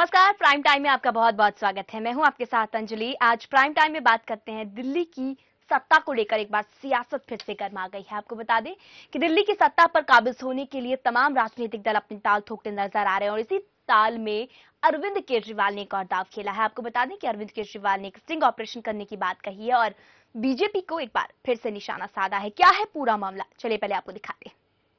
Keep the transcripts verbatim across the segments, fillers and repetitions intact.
नमस्कार, prime time में आपका बहुत बहुत स्वागत है। मैं हूं आपके साथ अंजलि। आज प्राइम टाइम में बात करते हैं दिल्ली की सत्ता को लेकर। एक बार सियासत फिर से गर्मा गई है। आपको बता दें कि दिल्ली की सत्ता पर काबिज होने के लिए तमाम राजनीतिक दल अपनी ताल ठोकते नजर आ रहे हैं और इसी ताल में अरविंद केजरीवाल ने एक और दाव खेला है। आपको बता दें कि अरविंद केजरीवाल ने एक स्टिंग ऑपरेशन करने की बात कही है और बीजेपी को एक बार फिर से निशाना साधा है। क्या है पूरा मामला, चलिए पहले आपको दिखाते हैं।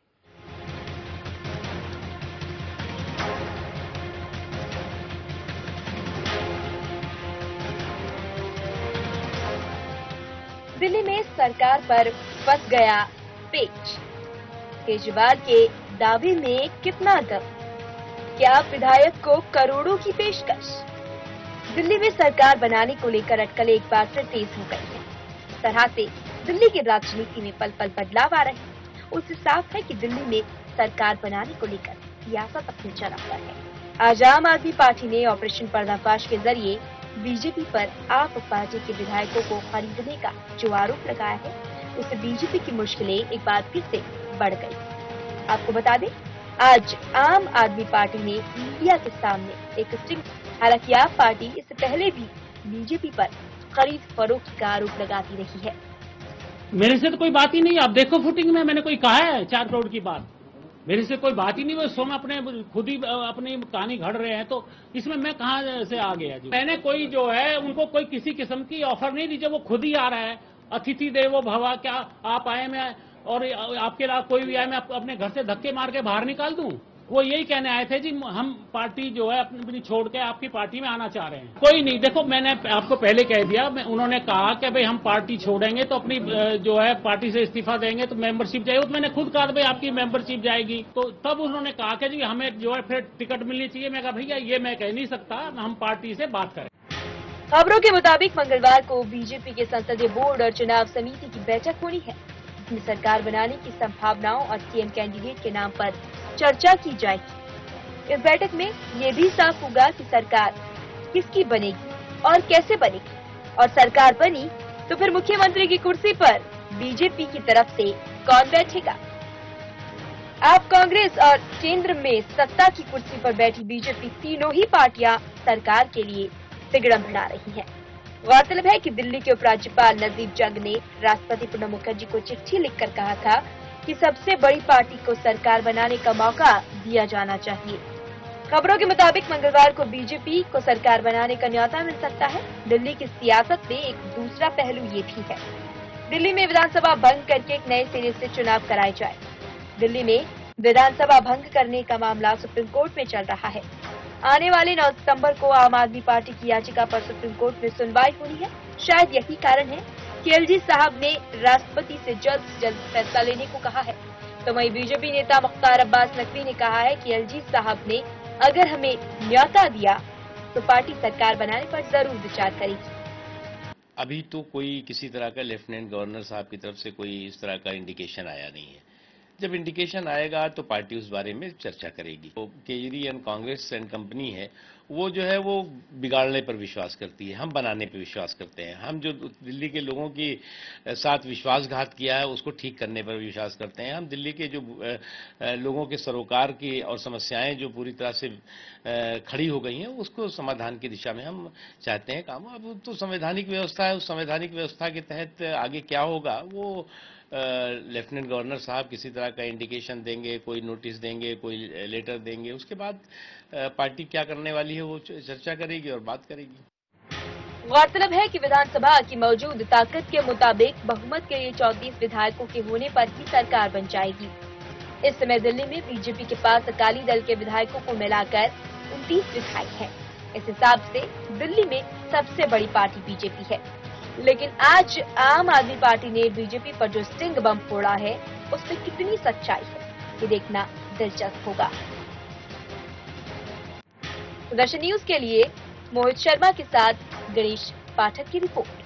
दिल्ली में सरकार पर फंस गया पेच। केजरीवाल के दावे में कितना दम? क्या विधायक को करोड़ों की पेशकश? दिल्ली में सरकार बनाने को लेकर अटकलें एक बार फिर तेज हो गई हैं। इस तरह से दिल्ली की राजनीति में पल पल बदलाव आ रहे हैं। उससे साफ है कि दिल्ली में सरकार बनाने को लेकर सियासत अपनी चरम पर है। आज आम आदमी पार्टी ने ऑपरेशन पर्दाफाश के जरिए बीजेपी पर आप पार्टी के विधायकों को खरीदने का जो आरोप लगाया है, उससे बीजेपी की मुश्किलें एक बार फिर से बढ़ गई। आपको बता दें, आज आम आदमी पार्टी ने मीडिया के सामने एक स्टिंग, हालांकि आप पार्टी इससे पहले भी बीजेपी पर खरीद फरोख्त का आरोप लगाती रही है। मेरे से तो कोई बात ही नहीं। आप देखो फुटिंग में मैंने कोई कहा है चार करोड़ की बात, मेरे से कोई बात ही नहीं। वो स्वयं अपने खुद ही अपनी कहानी घड़ रहे हैं, तो इसमें मैं कहां से आ गया जी। मैंने कोई जो है उनको कोई किसी किस्म की ऑफर नहीं दी। जब वो खुद ही आ रहा है, अतिथि देवो भवा, क्या आप आए मैं और आपके अलावा कोई भी आए मैं अपने घर से धक्के मार के बाहर निकाल दूं? वो यही कहने आए थे जी हम पार्टी जो है अपनी छोड़ के आपकी पार्टी में आना चाह रहे हैं। कोई नहीं, देखो मैंने आपको पहले कह दिया, उन्होंने कहा कि भाई हम पार्टी छोड़ेंगे तो अपनी जो है पार्टी से इस्तीफा देंगे तो मेंबरशिप जाएगी। तो मैंने खुद कहा भाई आपकी मेंबरशिप जाएगी। तो तब उन्होंने कहा कि जी हमें जो है फिर टिकट मिलनी चाहिए। मैं कहा भैया ये मैं कह नहीं सकता, हम पार्टी से बात करें। खबरों के मुताबिक मंगलवार को बीजेपी के संसदीय बोर्ड और चुनाव समिति की बैठक होनी है। इसमें सरकार बनाने की संभावनाओं और सीएम कैंडिडेट के नाम पर चर्चा की जाएगी। इस बैठक में ये भी साफ होगा कि सरकार किसकी बनेगी और कैसे बनेगी, और सरकार बनी तो फिर मुख्यमंत्री की कुर्सी पर बीजेपी की तरफ से कौन बैठेगा। आप कांग्रेस और केंद्र में सत्ता की कुर्सी पर बैठी बीजेपी, तीनों ही पार्टियां सरकार के लिए तिगड़म भिड़ा रही हैं। गौरतलब है कि दिल्ली के उपराज्यपाल नजीब जंग ने राष्ट्रपति प्रणब मुखर्जी को चिट्ठी लिखकर कहा था कि सबसे बड़ी पार्टी को सरकार बनाने का मौका दिया जाना चाहिए। खबरों के मुताबिक मंगलवार को बीजेपी को सरकार बनाने का न्योता मिल सकता है। दिल्ली की सियासत में एक दूसरा पहलू ये भी है, दिल्ली में विधानसभा भंग करके एक नए सिरे से चुनाव कराए जाए। दिल्ली में विधानसभा भंग करने का मामला सुप्रीम कोर्ट में चल रहा है। आने वाले नौ सितंबर को आम आदमी पार्टी की याचिका पर सुप्रीम कोर्ट में सुनवाई होनी है। शायद यही कारण है कि एलजी साहब ने राष्ट्रपति से जल्द से जल्द फैसला लेने को कहा है। तो वहीं बीजेपी नेता मुख्तार अब्बास नकवी ने कहा है कि एलजी साहब ने अगर हमें न्योता दिया तो पार्टी सरकार बनाने पर जरूर विचार करेगी। अभी तो कोई किसी तरह का लेफ्टिनेंट गवर्नर साहब की तरफ से कोई इस तरह का इंडिकेशन आया नहीं है। जब इंडिकेशन आएगा तो पार्टी उस बारे में चर्चा करेगी। तो Kejri and Congress and company है, वो जो है वो बिगाड़ने पर विश्वास करती है, हम बनाने पर विश्वास करते हैं। हम जो दिल्ली के लोगों के साथ विश्वासघात किया है उसको ठीक करने पर विश्वास करते हैं। हम दिल्ली के जो लोगों के सरोकार की और समस्याएं जो पूरी तरह से खड़ी हो गई हैं उसको समाधान की दिशा में हम चाहते हैं काम। अब तो संवैधानिक व्यवस्था है, उस संवैधानिक व्यवस्था के तहत आगे क्या होगा वो लेफ्टिनेंट गवर्नर साहब किसी तरह का इंडिकेशन देंगे, कोई नोटिस देंगे, कोई लेटर देंगे, उसके बाद पार्टी क्या करने वाली है वो चर्चा करेगी और बात करेगी। गौरतलब है कि विधानसभा की मौजूद ताकत के मुताबिक बहुमत के लिए चौंतीस विधायकों के होने पर ही सरकार बन जाएगी। इस समय दिल्ली में बीजेपी के पास अकाली दल के विधायकों को मिलाकर उनतीस विधायक हैं। इस हिसाब से दिल्ली में सबसे बड़ी पार्टी बीजेपी है। लेकिन आज आम आदमी पार्टी ने बीजेपी पर जो स्टिंग बम फोड़ा है उसमें कितनी सच्चाई है ये देखना दिलचस्प होगा। दर्शन न्यूज के लिए मोहित शर्मा के साथ गणेश पाठक की रिपोर्ट।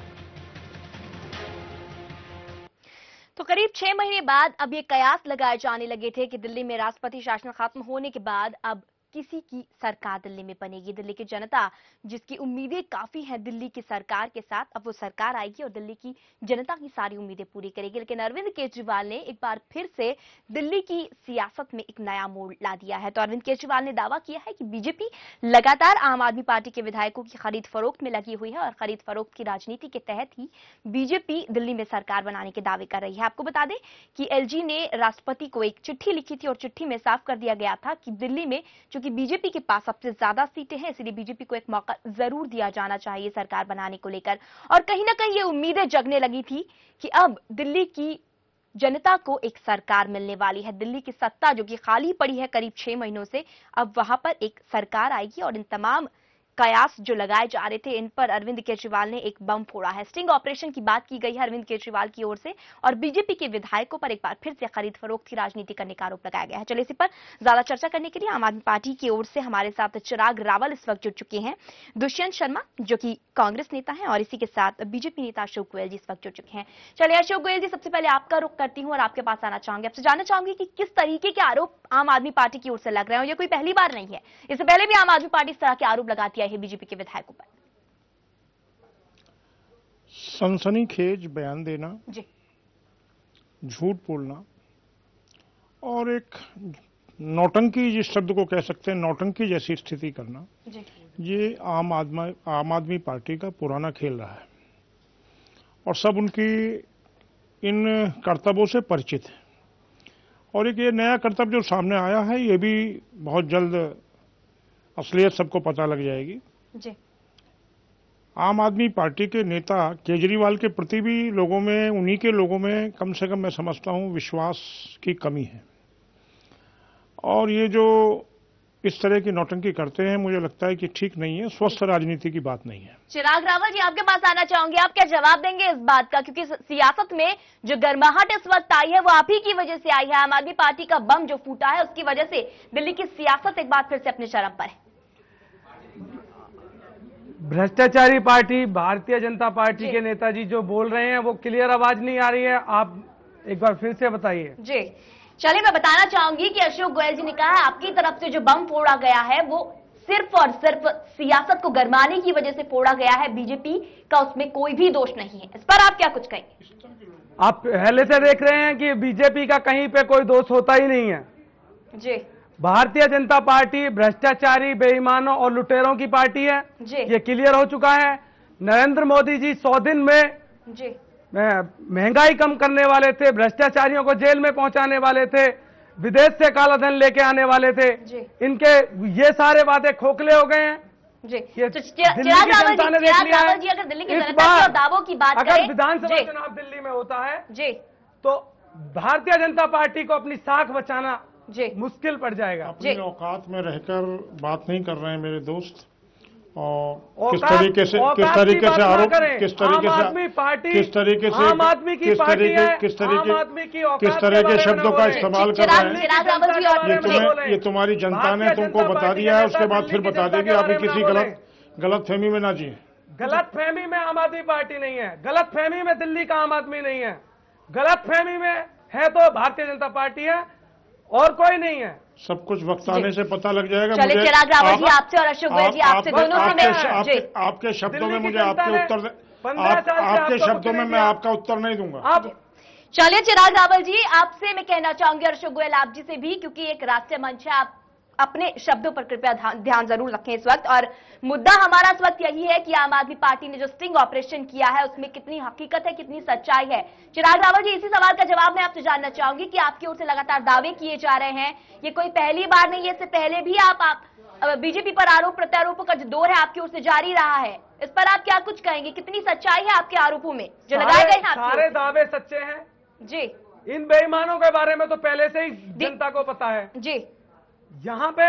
तो करीब छह महीने बाद अब ये कयास लगाए जाने लगे थे कि दिल्ली में राष्ट्रपति शासन खत्म होने के बाद अब किसी की सरकार दिल्ली में बनेगी। दिल्ली की जनता जिसकी उम्मीदें काफी हैं दिल्ली की सरकार के साथ, अब वो सरकार आएगी और दिल्ली की जनता की सारी उम्मीदें पूरी करेगी। लेकिन अरविंद केजरीवाल ने एक बार फिर से दिल्ली की सियासत में एक नया मोड़ ला दिया है। तो अरविंद केजरीवाल ने दावा किया है कि बीजेपी लगातार आम आदमी पार्टी के विधायकों की खरीद फरोख्त में लगी हुई है और खरीद फरोख्त की राजनीति के तहत ही बीजेपी दिल्ली में सरकार बनाने के दावे कर रही है। आपको बता दें कि एलजी ने राष्ट्रपति को एक चिट्ठी लिखी थी और चिट्ठी में साफ कर दिया गया था कि दिल्ली में चूंकि बीजेपी के पास सबसे ज्यादा सीटें हैं, इसलिए बीजेपी को एक मौका जरूर दिया जाना चाहिए सरकार बनाने को लेकर। और कहीं ना कहीं ये उम्मीदें जगने लगी थी कि अब दिल्ली की जनता को एक सरकार मिलने वाली है। दिल्ली की सत्ता जो कि खाली पड़ी है करीब छह महीनों से, अब वहां पर एक सरकार आएगी और इन तमाम कयास जो लगाए जा रहे थे इन पर अरविंद केजरीवाल ने एक बम फोड़ा है। स्टिंग ऑपरेशन की बात की गई है अरविंद केजरीवाल की ओर से और बीजेपी के विधायकों पर एक बार फिर से खरीद फरोख्त की राजनीति करने का आरोप लगाया गया है। चलिए इसी पर ज्यादा चर्चा करने के लिए आम आदमी पार्टी की ओर से हमारे साथ चिराग रावल इस वक्त जुड़ चुके हैं, दुष्यंत शर्मा जो कि कांग्रेस नेता है और इसी के साथ बीजेपी नेता अशोक गोयल जी इस वक्त जुड़ चुके हैं। चलिए अशोक गोयल जी, सबसे पहले आपका रुख करती हूँ और आपके पास आना चाहूंगी, आपसे जानना चाहूंगी कि किस तरीके के आरोप आम आदमी पार्टी की ओर से लग रहे हैं। ये कोई पहली बार नहीं है, इससे पहले भी आम आदमी पार्टी इस तरह के आरोप लगाती आई है बीजेपी के विधायकों पर। सनसनीखेज बयान देना, जी, झूठ बोलना और एक नौटंकी जिस शब्द को कह सकते हैं नौटंकी जैसी स्थिति करना, जी, ये आम आदमी आम आदमी पार्टी का पुराना खेल रहा है और सब उनकी इन कर्तव्यों से परिचित है। और एक ये नया कर्तव्य जो सामने आया है ये भी बहुत जल्द असलियत सबको पता लग जाएगी। जी, आम आदमी पार्टी के नेता केजरीवाल के प्रति भी लोगों में, उन्हीं के लोगों में कम से कम मैं समझता हूं विश्वास की कमी है और ये जो इस तरह की नौटंकी करते हैं मुझे लगता है कि ठीक नहीं है, स्वस्थ राजनीति की बात नहीं है। चिराग रावल जी, आपके पास आना चाहूंगी, आप क्या जवाब देंगे इस बात का, क्योंकि सियासत में जो गर्माहट इस वक्त आई है वो आप ही की वजह से आई है। आम आदमी पार्टी का बम जो फूटा है उसकी वजह से दिल्ली की सियासत एक बार फिर से अपने चरम पर है। भ्रष्टाचारी पार्टी भारतीय जनता पार्टी के नेताजी जो बोल रहे हैं वो क्लियर आवाज नहीं आ रही है, आप एक बार फिर से बताइए। जी, चलिए मैं बताना चाहूंगी कि अशोक गोयल जी ने कहा आपकी तरफ से जो बम फोड़ा गया है वो सिर्फ और सिर्फ सियासत को गरमाने की वजह से फोड़ा गया है, बीजेपी का उसमें कोई भी दोष नहीं है। इस पर आप क्या कुछ कहेंगे? आप पहले से देख रहे हैं कि बीजेपी का कहीं पे कोई दोष होता ही नहीं है। जी, भारतीय जनता पार्टी भ्रष्टाचारी, बेईमानों और लुटेरों की पार्टी है, जी, ये क्लियर हो चुका है। नरेंद्र मोदी जी सौ दिन में जी, महंगाई कम करने वाले थे, भ्रष्टाचारियों को जेल में पहुंचाने वाले थे, विदेश से काला धन लेके आने वाले थे, इनके ये सारे वादे खोखले हो गए हैं। जी, ये तो चिराग रावल जी, चिराग रावल जी, अगर दिल्ली की जनता के दावों की बात करें, अगर विधानसभा चुनाव दिल्ली में होता है जी तो भारतीय जनता पार्टी को अपनी साख बचाना जी मुश्किल पड़ जाएगा। अपनी औकात में रहकर बात नहीं कर रहे हैं मेरे दोस्त और किस तरीके से किस तरीके से आरोप किस तरीके से पार्टी किस तरीके से आम आदमी की किस तरीके किस तरीके किस तरह के शब्दों का इस्तेमाल कर रहे हैं। ये तुम्हें ये तुम्हारी जनता ने तुमको बता दिया है, उसके बाद फिर बता देगी। आप किसी गलत गलत फहमी में ना जिए। गलत फहमी में आम आदमी पार्टी नहीं है, गलत फहमी में दिल्ली का आम आदमी नहीं है, गलत फहमी में है तो भारतीय जनता पार्टी है और कोई नहीं है। सब कुछ वक्त आने से पता लग जाएगा। चलिए चिराग रावल जी, आपसे और अशोक गोयल जी, आपसे दोनों आपके, आपके शब्दों में मुझे आपके उत्तर आप, आपके शब्दों में मैं आपका उत्तर नहीं दूंगा। चलिए चिराग रावल जी, आपसे मैं कहना चाहूंगी, अशोक गोयल आप जी से भी, क्योंकि एक राष्ट्रीय मंच है, आप अपने शब्दों पर कृपया ध्यान जरूर रखें इस वक्त। और मुद्दा हमारा इस वक्त यही है कि आम आदमी पार्टी ने जो स्टिंग ऑपरेशन किया है उसमें कितनी हकीकत है, कितनी सच्चाई है। चिराग रावल जी, इसी सवाल का जवाब मैं आपसे जानना चाहूंगी कि आपकी ओर से लगातार दावे किए जा रहे हैं, ये कोई पहली बार नहीं है, इससे पहले भी आप, आप बीजेपी पर आरोप प्रत्यारोपों का जो दौर है आपकी ओर से जारी रहा है, इस पर आप क्या कुछ कहेंगे? कितनी सच्चाई है आपके आरोपों में जो लगाए गए हैं? सारे दावे सच्चे हैं जी। इन बेईमानों के बारे में तो पहले से ही जनता को पता है जी। यहाँ पे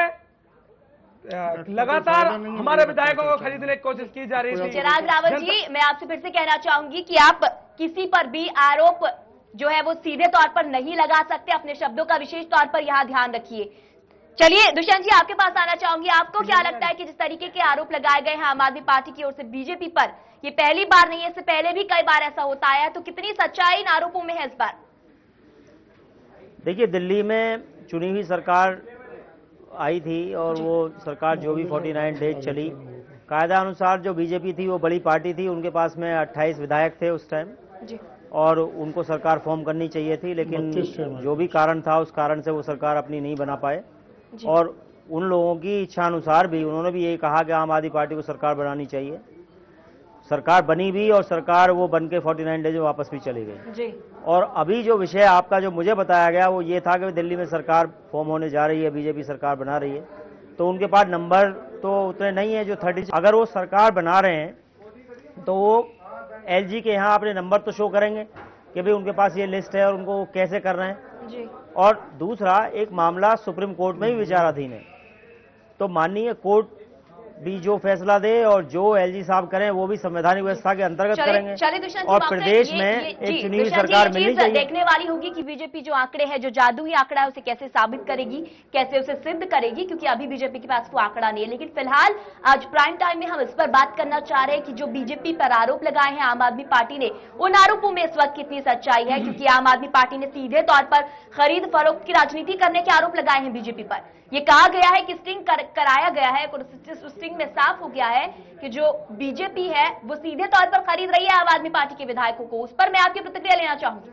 लगातार हमारे विधायकों को खरीदने की कोशिश की जा रही थी। चिराग रावल जी, मैं आपसे फिर से कहना चाहूंगी कि आप किसी पर भी आरोप जो है वो सीधे तौर पर नहीं लगा सकते, अपने शब्दों का विशेष तौर पर यहाँ ध्यान रखिए। चलिए दुष्यंत जी, आपके पास आना चाहूंगी, आपको क्या लगता है कि जिस तरीके के आरोप लगाए गए हैं आम आदमी पार्टी की ओर से बीजेपी पर, ये पहली बार नहीं है, इससे पहले भी कई बार ऐसा होता है, तो कितनी सच्चाई इन आरोपों में है इस बार? देखिए, दिल्ली में चुनी हुई सरकार आई थी और वो सरकार जो भी उनचास डेज चली, कायदा अनुसार जो बीजेपी थी वो बड़ी पार्टी थी, उनके पास में अट्ठाईस विधायक थे उस टाइम और उनको सरकार फॉर्म करनी चाहिए थी, लेकिन जो भी कारण था उस कारण से वो सरकार अपनी नहीं बना पाए और उन लोगों की इच्छा अनुसार भी उन्होंने भी यही कहा कि आम आदमी पार्टी को सरकार बनानी चाहिए। सरकार बनी भी और सरकार वो बन के उनचास डेज में वापस भी चली गई जी। और अभी जो विषय आपका जो मुझे बताया गया वो ये था कि दिल्ली में सरकार फॉर्म होने जा रही है, बीजेपी सरकार बना रही है, तो उनके पास नंबर तो उतने नहीं है जो थर्टी, अगर वो सरकार बना रहे हैं तो वो एलजी के यहाँ अपने नंबर तो शो करेंगे कि भाई उनके पास ये लिस्ट है और उनको वो कैसे कर रहे हैं जी। और दूसरा एक मामला सुप्रीम कोर्ट में भी विचाराधीन है, तो माननीय कोर्ट भी जो फैसला दे और जो एलजी साहब करें वो भी संवैधानिक व्यवस्था के अंतर्गत करेंगे चले और प्रदेश में ये, ये, एक चुनी हुई सरकार मिलनी चाहिए। देखने वाली होगी कि बीजेपी जो आंकड़े हैं, जो जादुई आंकड़ा है, उसे कैसे साबित करेगी, कैसे उसे सिद्ध करेगी, क्योंकि अभी बीजेपी के पास वो आंकड़ा नहीं है। लेकिन फिलहाल आज प्राइम टाइम में हम इस पर बात करना चाह रहे हैं कि जो बीजेपी पर आरोप लगाए हैं आम आदमी पार्टी ने, उन आरोपों में इस वक्त कितनी सच्चाई है, क्योंकि आम आदमी पार्टी ने सीधे तौर पर खरीद फरोख्त की राजनीति करने के आरोप लगाए हैं बीजेपी पर। ये कहा गया है कि स्टिंग कर, कराया गया है, स्टिंग में साफ हो गया है कि जो बीजेपी है वो सीधे तौर पर खरीद रही है आम आदमी पार्टी के विधायकों को। उस पर मैं आपकी प्रतिक्रिया लेना चाहूंगी।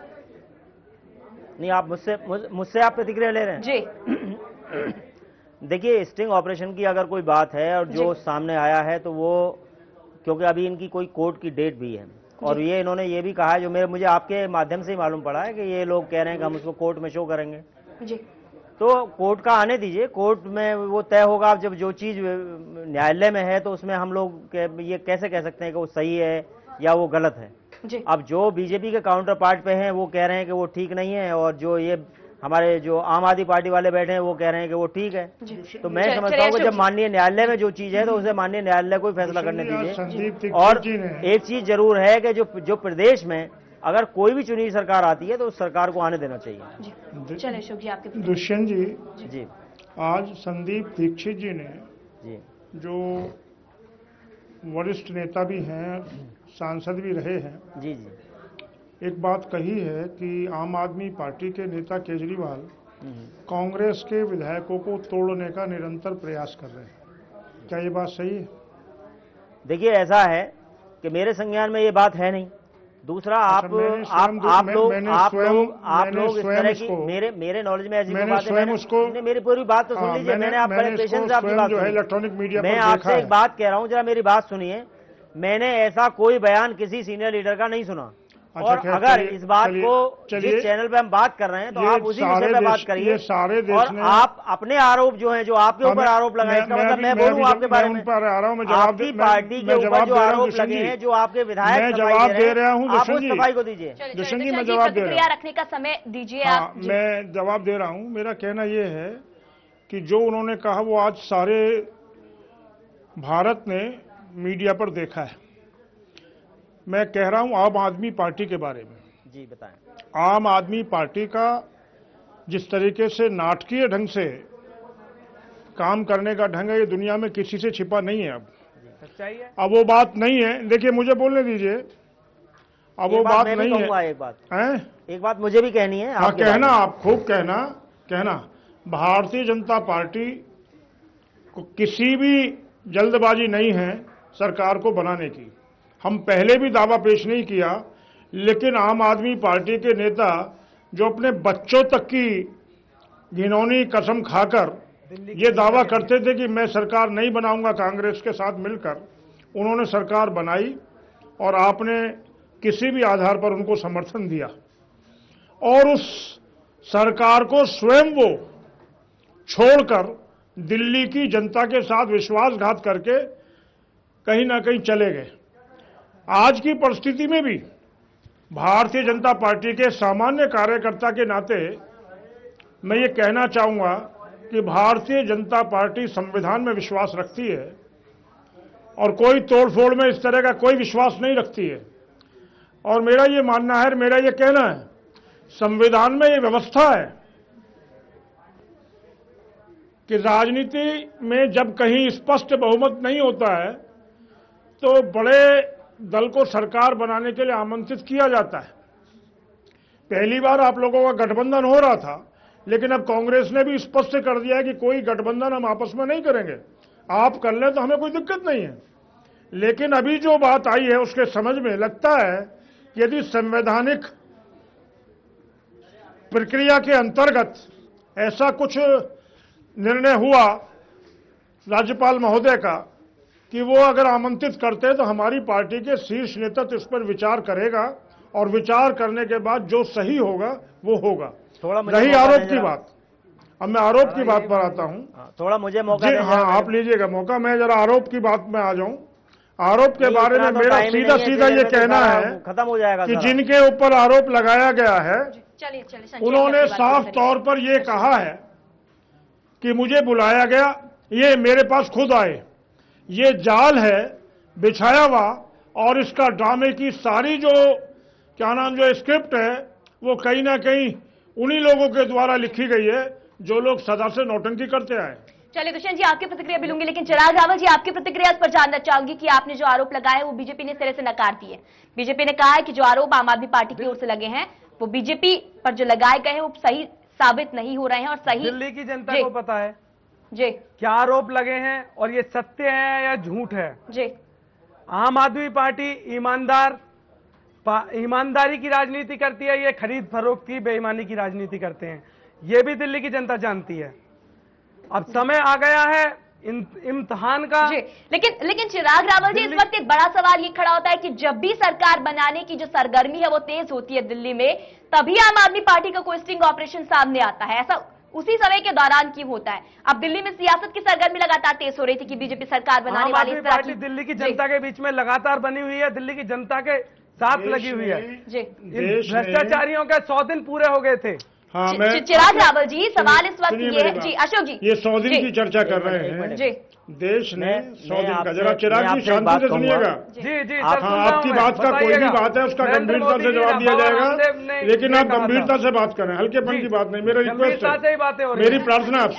नहीं, आप मुझसे मुझसे आप प्रतिक्रिया ले रहे हैं जी। देखिए, स्टिंग ऑपरेशन की अगर कोई बात है और जो सामने आया है तो वो, क्योंकि अभी इनकी कोई कोर्ट की डेट भी है और ये इन्होंने ये भी कहा है, जो मेरे मुझे आपके माध्यम से ही मालूम पड़ा है कि ये लोग कह रहे हैं कि हम उसको कोर्ट में शो करेंगे जी। तो कोर्ट का आने दीजिए, कोर्ट में वो तय होगा। जब जो चीज न्यायालय में है तो उसमें हम लोग ये कैसे कह सकते हैं कि वो सही है या वो गलत है जी। अब जो बीजेपी के काउंटर पार्ट पे हैं वो कह रहे हैं कि वो ठीक नहीं है और जो ये हमारे जो आम आदमी पार्टी वाले बैठे हैं वो कह रहे हैं कि वो ठीक है। तो मैं समझता हूँ कि जब माननीय न्यायालय में जो चीज है तो उसे माननीय न्यायालय को ही फैसला करने दीजिए। और एक चीज जरूर है कि जो जो प्रदेश में अगर कोई भी चुनी सरकार आती है तो उस सरकार को आने देना चाहिए। चलिए अशोक जी, आपके दुष्यंत जी जी आज संदीप दीक्षित जी ने जी जो वरिष्ठ नेता भी हैं, सांसद भी रहे हैं जी जी एक बात कही है कि आम आदमी पार्टी के नेता केजरीवाल कांग्रेस के विधायकों को तोड़ने का निरंतर प्रयास कर रहे हैं। क्या ये बात सही है? देखिए, ऐसा है कि मेरे संज्ञान में ये बात है नहीं। दूसरा, आप आप आप लोग आप लोग आप लोग इस तरह की मेरे मेरे नॉलेज में ऐसी कोई बात है, मैंने मेरी पूरी बात तो सुन लीजिए। मैंने आप बड़े पेशेंस से आपकी बात सुनी। इलेक्ट्रॉनिक मीडिया मैं आपसे एक बात कह रहा हूँ, जरा मेरी बात सुनिए। मैंने ऐसा कोई बयान किसी सीनियर लीडर का नहीं सुना। अच्छा, और अगर इस बात को जिस चैनल पे हम बात कर रहे हैं तो आप उसी विषय पे बात करिए। सारे देश और आप अपने आरोप जो हैं, जो आपके ऊपर आरोप लगाए, इसका मतलब मैं बोलूँ आपके बारे में, आपकी पार्टी के ऊपर जो आरोप लगे हैं, जो आपके विधायक जवाब दे रहा हूँ, आप उस सफाई को दीजिए। दुष्यंत जी, मैं जवाब दे रहा हूँ, रखने का समय दीजिए आप। मैं जवाब दे रहा हूँ। मेरा कहना ये है कि जो उन्होंने कहा वो आज सारे भारत ने मीडिया पर देखा है। मैं कह रहा हूं आम आदमी पार्टी के बारे में। जी बताएं। आम आदमी पार्टी का जिस तरीके से नाटकीय ढंग से काम करने का ढंग है, ये दुनिया में किसी से छिपा नहीं है। अब सच्चाई है, अब वो बात नहीं है। देखिए, मुझे बोलने दीजिए। अब वो बात नहीं है। एक बात है, एक बात मुझे भी कहनी है। हाँ, कहना, आप खूब कहना कहना भारतीय जनता पार्टी को किसी भी जल्दबाजी नहीं है सरकार को बनाने की। हम पहले भी दावा पेश नहीं किया, लेकिन आम आदमी पार्टी के नेता जो अपने बच्चों तक की घिनौनी कसम खाकर ये दावा करते थे कि मैं सरकार नहीं बनाऊंगा कांग्रेस के साथ मिलकर, उन्होंने सरकार बनाई और आपने किसी भी आधार पर उनको समर्थन दिया और उस सरकार को स्वयं वो छोड़कर दिल्ली की जनता के साथ विश्वासघात करके कहीं ना कहीं चले गए। आज की परिस्थिति में भी भारतीय जनता पार्टी के सामान्य कार्यकर्ता के नाते मैं ये कहना चाहूंगा कि भारतीय जनता पार्टी संविधान में विश्वास रखती है और कोई तोड़फोड़ में इस तरह का कोई विश्वास नहीं रखती है। और मेरा ये मानना है, मेरा ये कहना है, संविधान में ये व्यवस्था है कि राजनीति में जब कहीं स्पष्ट बहुमत नहीं होता है तो बड़े दल को सरकार बनाने के लिए आमंत्रित किया जाता है। पहली बार आप लोगों का गठबंधन हो रहा था, लेकिन अब कांग्रेस ने भी स्पष्ट कर दिया है कि कोई गठबंधन हम आपस में नहीं करेंगे, आप कर ले तो हमें कोई दिक्कत नहीं है। लेकिन अभी जो बात आई है उसके समझ में लगता है कि यदि संवैधानिक प्रक्रिया के अंतर्गत ऐसा कुछ निर्णय हुआ राज्यपाल महोदय का कि वो अगर आमंत्रित करते तो हमारी पार्टी के शीर्ष नेतृत्व इस पर विचार करेगा और विचार करने के बाद जो सही होगा वो होगा। थोड़ा रही आरोप की बात, अब मैं आरोप की बात पर आता हूं। थोड़ा मुझे मौका जी हाँ, आप लीजिएगा मौका। मैं जरा आरोप की बात में आ जाऊं। आरोप के बारे में मेरा सीधा सीधा ये कहना है खत्म हो जाएगा कि जिनके ऊपर आरोप लगाया गया है चलिए चलिए उन्होंने साफ तौर पर यह कहा है कि मुझे बुलाया गया, ये मेरे पास खुद आए, ये जाल है बिछाया हुआ, और इसका ड्रामे की सारी जो क्या नाम जो स्क्रिप्ट है वो कहीं ना कहीं उन्हीं लोगों के द्वारा लिखी गई है जो लोग सदा से नौटंकी करते आए। चलिए दुष्यंत जी आपकी प्रतिक्रिया भी लूंगी, लेकिन चिराग रावल जी आपकी प्रतिक्रिया इस पर जानना चाहूंगी कि आपने जो आरोप लगाए वो बीजेपी ने सिरे से नकार दिए। बीजेपी ने कहा है कि जो आरोप आम आदमी पार्टी की ओर से लगे हैं वो बीजेपी पर जो लगाए गए हैं वो सही साबित नहीं हो रहे हैं और सही दिल्ली की जनता को पता है जी क्या आरोप लगे हैं और ये सत्य है या झूठ है। जी आम आदमी पार्टी ईमानदार ईमानदारी की राजनीति करती है, ये खरीद फरोख्त की बेईमानी की राजनीति करते हैं, ये भी दिल्ली की जनता जानती है। अब समय आ गया है इम्तिहान का। जी, लेकिन लेकिन चिराग रावल जी इस वक्त एक बड़ा सवाल ये खड़ा होता है कि जब भी सरकार बनाने की जो सरगर्मी है वो तेज होती है दिल्ली में, तभी आम आदमी पार्टी का कोई स्टिंग ऑपरेशन सामने आता है। ऐसा उसी समय के दौरान क्यों होता है? अब दिल्ली में सियासत की सरगर्मी लगातार तेज हो रही थी कि बीजेपी सरकार बनाने वाली इस तरह की दिल्ली की जनता के बीच में लगातार बनी हुई है, दिल्ली की जनता के साथ लगी हुई है। जी, भ्रष्टाचारियों के सौ दिन पूरे हो गए थे। हाँ, मैं चिराग रावल जी सवाल इस वक्त ये है जी, अशोक जी ये सौ दिन की चर्चा कर रहे हैं जी, देश ने सौ दिन का, जरा चिराग जी शांति से सुनिएगा। जी जी हाँ, आपकी बात का कोई भी बात है उसका गंभीरता से जवाब दिया जाएगा, लेकिन आप गंभीरता से बात करें, हल्केपन की बात नहीं। मेरा रिक्वेस्ट है, मेरी प्रार्थना आपसे।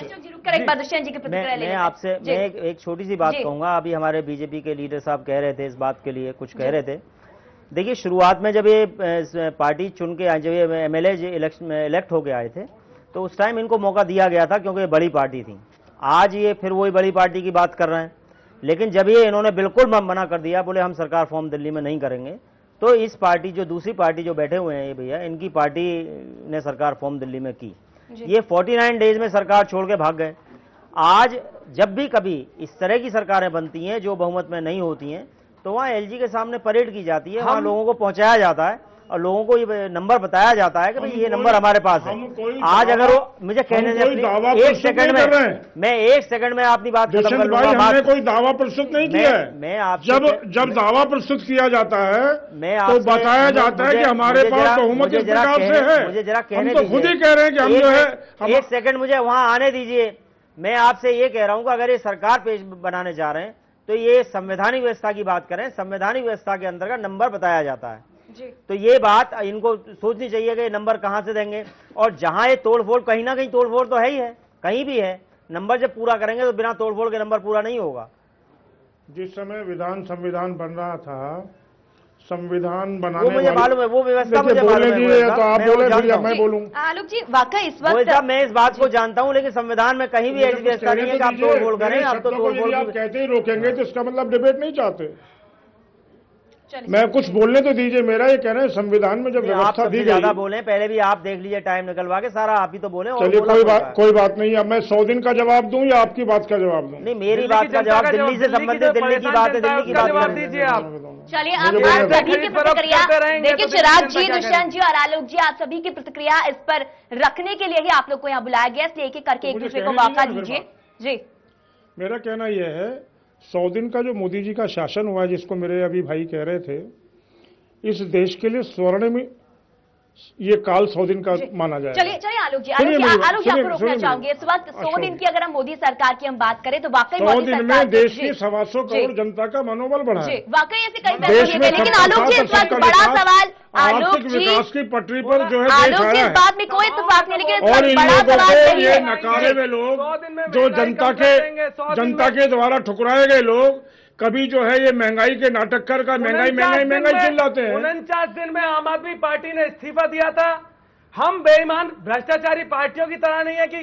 मैं आपसे मैं एक छोटी सी बात कहूंगा। अभी हमारे बीजेपी के लीडर साहब कह रहे थे इस बात के लिए कुछ कह रहे थे। देखिए, शुरुआत में जब ये पार्टी चुन के जब ये एमएलए इलेक्शन इलेक्ट होके आए थे तो उस टाइम इनको मौका दिया गया था क्योंकि ये बड़ी पार्टी थी। आज ये फिर वही बड़ी पार्टी की बात कर रहे हैं, लेकिन जब ये इन्होंने बिल्कुल मना कर दिया, बोले हम सरकार फॉर्म दिल्ली में नहीं करेंगे, तो इस पार्टी जो दूसरी पार्टी जो बैठे हुए हैं ये भैया, इनकी पार्टी ने सरकार फॉर्म दिल्ली में की। ये उनचास डेज में सरकार छोड़ के भाग गए। आज जब भी कभी इस तरह की सरकारें बनती हैं जो बहुमत में नहीं होती हैं तो वहाँ एलजी के सामने परेड की जाती है, वहाँ लोगों को पहुंचाया जाता है और लोगों को ये नंबर बताया जाता है कि भाई ये नंबर हमारे पास है। आज अगर वो मुझे कहने दें एक सेकंड में, मैं एक सेकंड में अपनी बात खत्म कर लूंगा। हमने कोई दावा प्रस्तुत नहीं किया है। मैं आप जब जब दावा प्रस्तुत किया जाता है मैं तो बताया जाता है कि हमारे पास बहुमत इस प्रकार से है। मुझे जरा कहने हम तो खुद ही कह रहे हैं कि हम जो है। एक सेकंड मुझे वहाँ आने दीजिए। मैं आपसे ये कह रहा हूँ कि अगर ये सरकार पेश बनाने जा रहे हैं तो ये संवैधानिक व्यवस्था की बात करें, संवैधानिक व्यवस्था के अंदर का नंबर बताया जाता है जी। तो ये बात इनको सोचनी चाहिए कि नंबर कहां से देंगे, और जहां ये तोड़फोड़, कहीं ना कहीं तोड़फोड़ तो है ही है, कहीं भी है। नंबर जब पूरा करेंगे तो बिना तोड़फोड़ के नंबर पूरा नहीं होगा। जिस समय विधान संविधान बन रहा था, संविधान बनाने वो मुझे मालूम है, वो व्यवस्था मुझे मालूम है, तो आप बोले फिर मैं बोलूं। आलोक जी वाकई इस वक्त मैं इस बात को जानता हूं, लेकिन संविधान में कहीं भी ऐसी व्यवस्था नहीं है कि आप तोड़फोड़ करें। आप तो तोड़फोड़ आप कहते ही रोकेंगे तो इसका मतलब डिबेट नहीं चाहते। मैं कुछ बोलने तो दीजिए। मेरा ये कहना है संविधान में जब व्यवस्था दी गई, ज्यादा बोले, पहले भी आप देख लीजिए टाइम निकलवा के, सारा आप ही तो बोले। चलिए कोई बात कोई बात नहीं। अब मैं सौ दिन का जवाब दूं या आपकी बात का जवाब दूं? नहीं, मेरी बात का जवाब, दिल्ली से संबंधित, दिल्ली की बात है, दिल्ली की बात दीजिए आप। चलिए आप सभी की प्रतिक्रिया देखिए, चिराग जी, दुष्यंत जी और आलोक जी, आप सभी की प्रतिक्रिया इस पर रखने के लिए ही आप लोग को यहाँ बुलाया गया, इसलिए एक एक करके एक दूसरे को मौका दीजिए। जी, मेरा कहना यह है, सौ दिन का जो मोदी जी का शासन हुआ है, जिसको मेरे अभी भाई कह रहे थे, इस देश के लिए स्वर्ण में ये काल सौ दिन का माना जाए। चलिए चलिए आलोक जी, आलोक जी, आलोक जी आपको रोकना चाहूंगी। इस वक्त सौ दिन की अगर हम मोदी सरकार की हम बात करें तो वाकई सौ दिन में देश की सवा सौ करोड़ जनता का मनोबल बढ़ा है। वाकई ऐसे कई फैसले थे, लेकिन आलोक जी इस वक्त बड़ा सवाल, आलोक जी विकास की पटरी पर जो है आलोक जी इस बात में कोई इत्तेफाक नहीं, लेकिन और इन लोगों को ये नकारे हुए लोग जो जनता के जनता के द्वारा ठुकराए गए लोग, कभी जो है ये महंगाई के नाटक कर का महंगाई महंगाई महंगाई चिल्लाते हैं। उनचास दिन में आम आदमी पार्टी ने इस्तीफा दिया था, हम बेईमान भ्रष्टाचारी पार्टियों की तरह नहीं है कि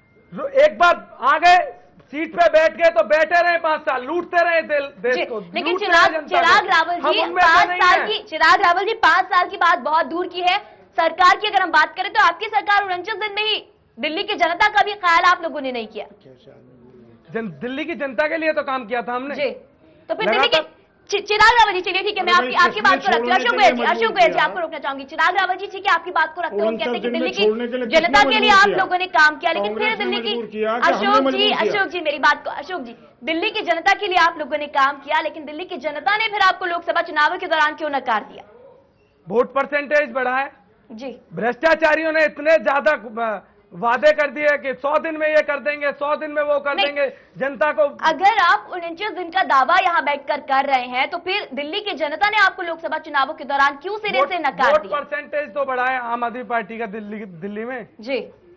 एक बार आ गए सीट पे बैठ गए तो बैठे रहे पांच साल, लूटते रहे देश को। लेकिन चिराग चिराग रावल जी पांच साल की चिराग रावल जी पांच साल की बात बहुत दूर की है। सरकार की अगर हम बात करें तो आपकी सरकार उनचास दिन में ही दिल्ली की जनता का भी ख्याल आप लोगों ने नहीं किया। जन, दिल्ली की जनता के लिए तो काम किया था हमने जी। तो फिर दिल्ली की चिराग रावल जी, चलिए ठीक है, मैं आपकी आपकी बात को रखती हूँ। अशोक गोयल जी अशोक गोयल जी आपको रोकना चाहूंगी। चिराग रावल जी ठीक है, आपकी बात को रखते हुए कहते हैं कि दिल्ली की जनता के लिए आप लोगों ने काम किया, लेकिन फिर दिल्ली की अशोक जी अशोक जी मेरी बात को अशोक जी दिल्ली की जनता के लिए आप लोगों ने काम किया, लेकिन दिल्ली की जनता ने फिर आपको लोकसभा चुनावों के दौरान क्यों नकार दिया? वोट परसेंटेज बढ़ा है जी। भ्रष्टाचारियों ने इतने ज्यादा वादे कर दिए कि सौ दिन में ये कर देंगे, सौ दिन में वो कर देंगे जनता को। अगर आप उनचास दिन का दावा यहाँ बैठकर कर रहे हैं तो फिर दिल्ली की जनता ने आपको लोकसभा चुनावों के दौरान क्यों सिरे से नकार दिया? वोट परसेंटेज तो बढ़ा है आम आदमी पार्टी का दिल्ली दिल्ली में जी।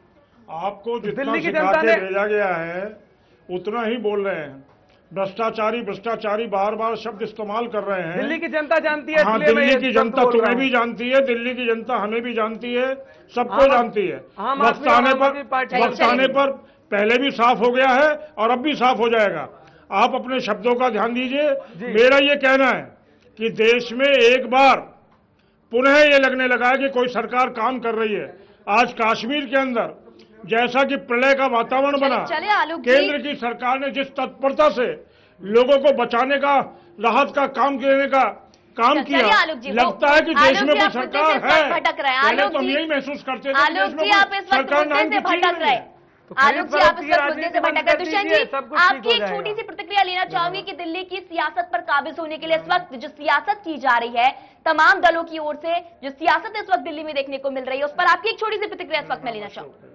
आपको जितना सिखा के भेजा गया है उतना ही बोल रहे हैं। भ्रष्टाचारी भ्रष्टाचारी बार बार शब्द इस्तेमाल कर रहे हैं। दिल्ली की जनता जानती है। हाँ, दिल्ली की जनता तुम्हें भी जानती है, दिल्ली की जनता हमें भी जानती है, सबको जानती है। वक्त आने पर वक्त आने पर पहले भी साफ हो गया है और अब भी साफ हो जाएगा। आप अपने शब्दों का ध्यान दीजिए। मेरा ये कहना है कि देश में एक बार पुनः ये लगने लगा है कि कोई सरकार काम कर रही है। आज कश्मीर के अंदर जैसा कि प्रलय का वातावरण बना, केंद्र की सरकार ने जिस तत्परता से लोगों को बचाने का, राहत का काम करने का काम किया, लगता है कि देश में कोई सरकार है। पहले तो हम यही महसूस करते थे आलोक जी आप इस वक्त मुद्दे से भटक रहे आलोक जी आप इस वक्त मुद्दे से भटक रहे दुष्यंत जी, आपकी एक छोटी सी प्रतिक्रिया लेना चाहूंगी कि दिल्ली की सियासत पर काबिज होने के लिए इस वक्त जो सियासत की जा रही है तमाम दलों की ओर से, जो सियासत इस वक्त दिल्ली में देखने को मिल रही है, उस पर आपकी एक छोटी सी प्रतिक्रिया इस वक्त मैं लेना चाहूंगी।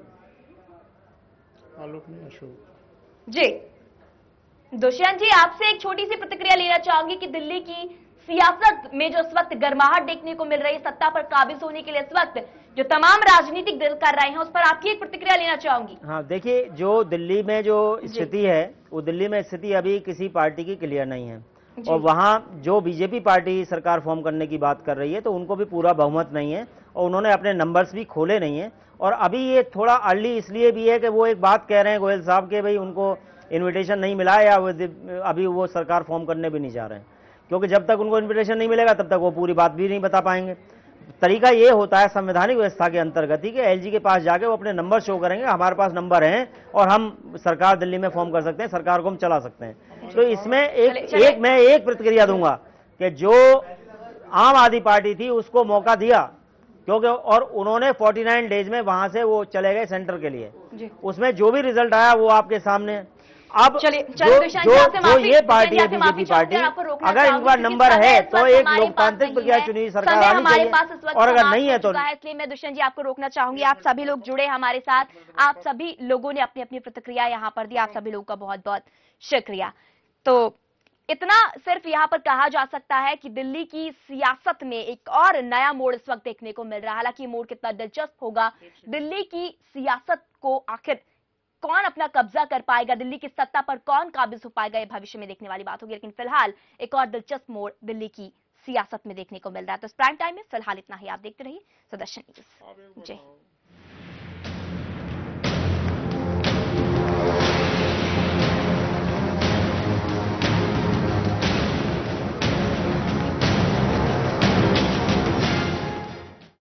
आलोक नहीं अशोक जी। दुष्यंत जी आपसे एक छोटी सी प्रतिक्रिया लेना चाहूंगी कि दिल्ली की सियासत में जो इस वक्त गर्माहट देखने को मिल रही है, सत्ता पर काबिज होने के लिए इस वक्त जो तमाम राजनीतिक दल कर रहे हैं, उस पर आपकी एक प्रतिक्रिया लेना चाहूंगी। हाँ देखिए, जो दिल्ली में जो स्थिति है वो दिल्ली में स्थिति अभी किसी पार्टी की क्लियर नहीं है और वहां जो बीजेपी पार्टी सरकार फॉर्म करने की बात कर रही है तो उनको भी पूरा बहुमत नहीं है और उन्होंने अपने नंबर्स भी खोले नहीं है। और अभी ये थोड़ा अर्ली इसलिए भी है कि वो एक बात कह रहे हैं गोयल साहब के भाई उनको इन्विटेशन नहीं मिला है या अभी वो सरकार फॉर्म करने भी नहीं जा रहे हैं, क्योंकि जब तक उनको इन्विटेशन नहीं मिलेगा तब तक वो पूरी बात भी नहीं बता पाएंगे। तरीका ये होता है संवैधानिक व्यवस्था के अंतर्गत ही कि एलजी के पास जाके वो अपने नंबर शो करेंगे, हमारे पास नंबर हैं और हम सरकार दिल्ली में फॉर्म कर सकते हैं, सरकार को हम चला सकते हैं। तो इसमें एक चले, चले। एक मैं एक प्रतिक्रिया दूंगा कि जो आम आदमी पार्टी थी उसको मौका दिया, क्योंकि और उन्होंने उनचास डेज में वहां से वो चले गए सेंटर के लिए, उसमें जो भी रिजल्ट आया वो आपके सामने। अब चलिए जो, जो, जो ये पार्टी है बीजेपी पार्टी, अगर एक बार नंबर है तो एक लोकतांत्रिक प्रक्रिया चुनी सरकार आनी चाहिए और अगर नहीं है तो इसलिए मैं दुष्यंत जी आपको रोकना चाहूंगी। आप सभी लोग जुड़े हमारे साथ, आप सभी लोगों ने अपनी अपनी प्रतिक्रिया यहाँ पर दी, आप सभी लोगों का बहुत बहुत शुक्रिया। तो इतना सिर्फ यहाँ पर कहा जा सकता है कि दिल्ली की सियासत में एक और नया मोड़ इस वक्त देखने को मिल रहा है। हालांकि मोड़ कितना दिलचस्प होगा, दिल्ली की सियासत को आखिर कौन अपना कब्जा कर पाएगा, दिल्ली की सत्ता पर कौन काबिज हो पाएगा, ये भविष्य में देखने वाली बात होगी। लेकिन फिलहाल एक और दिलचस्प मोड़ दिल्ली की सियासत में देखने को मिल रहा है। तो इस प्राइम टाइम में फिलहाल इतना ही। आप देखते रहिए सुदर्शन न्यूज। जय